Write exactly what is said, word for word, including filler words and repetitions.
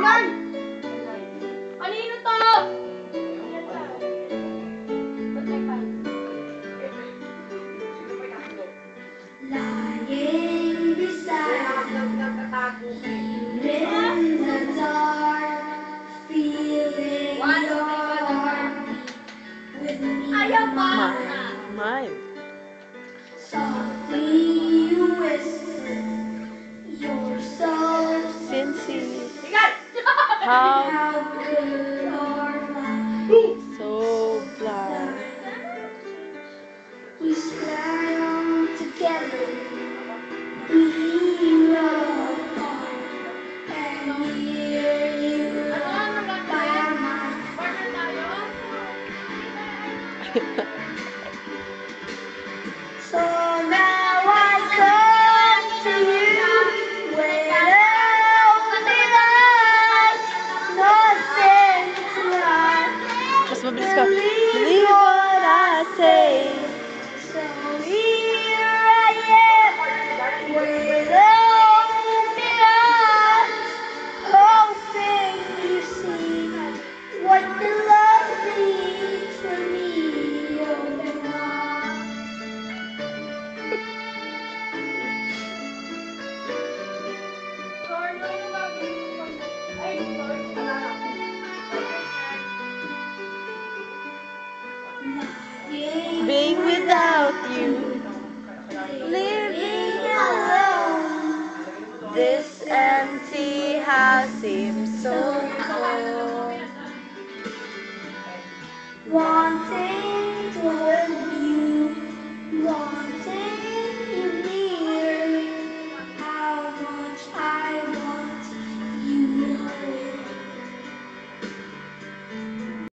Kanino to? Lying beside you in the dark, feeling your heartbeat with me. Mine. Softly you whisper, you're so Sincere. How How good our lives so blind. we swam together, we apart, and here you by my So now I come to you with open eyes, nothing to hide. Mas mabilis ka. Believe Believe what I say. So here I am with open eyes, hoping you see what the love means for me. Open arms. Being without you, living alone. This empty house seems so cold. Wanting